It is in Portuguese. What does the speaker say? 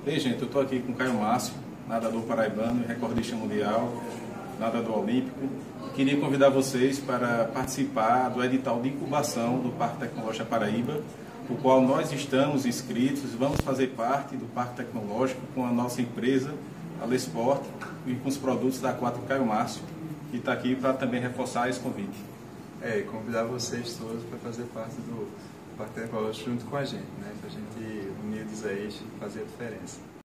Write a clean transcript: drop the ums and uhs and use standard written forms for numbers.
Ei, gente, eu estou aqui com o Caio Márcio, nadador paraibano, recordista mundial, nadador olímpico. Queria convidar vocês para participar do edital de incubação do Parque Tecnológico Paraíba, o qual nós estamos inscritos, vamos fazer parte do Parque Tecnológico com a nossa empresa, a Lesport, e com os produtos da Aquática Caio Márcio, que está aqui para também reforçar esse convite. E convidar vocês todos para fazer parte do Parque Tecnológico junto com a gente, né? Para a gente, unidos aí, fazer a diferença.